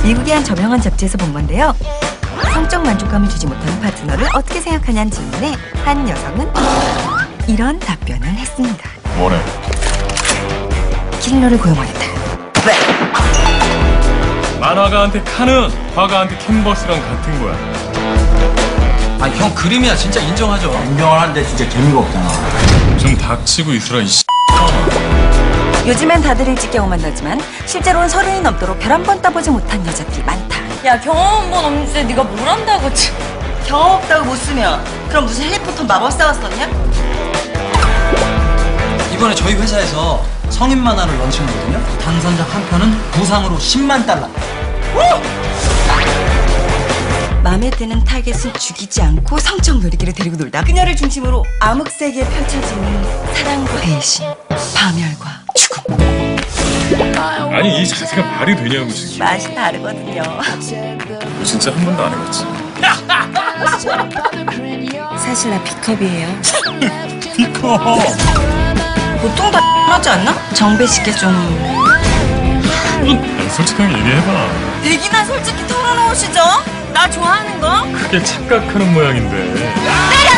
미국의 한 저명한 잡지에서 본 건데요. 성적 만족감을 주지 못하는 파트너를 어떻게 생각하냐는 질문에 한 여성은 이런 답변을 했습니다. 뭐래? 킬러를 고용하겠다. 만화가한테 칸은 화가한테 캔버스랑 같은 거야. 아니 형 그림이야 진짜 인정하죠. 인정을 하는데 진짜 재미가 없잖아. 좀 닥치고 있으라 이 요즘엔 다들 일찍 경험 만나지만 실제로는 30이 넘도록 별 한 번 따보지 못한 여자들이 많다. 야, 경험 한 번 없는데 네가 뭘 한다고. 경험 없다고 못 쓰면 그럼 무슨 해리포터 마법사가 썼냐? 이번에 저희 회사에서 성인 만화를 런칭하거든요. 당선작 한 편은 부상으로 10만 달러. 마음에 드는 타겟은 죽이지 않고 성적 놀이기를 데리고 놀다 그녀를 중심으로 암흑세계에 펼쳐지는 사랑과 배신, 파멸과 죽음. 아니 이 자세가 말이 되냐고 지금. 맛이 다르거든요. 진짜 한 번도 안 해봤지. 사실 나 B컵이에요. B컵. 보통 다 하지 않나? 정배 씨께 좀... 아니, 솔직하게 얘기해봐. 되기나 솔직히 털어놓으시죠? 나 좋아하는 거? 크게 착각하는 모양인데.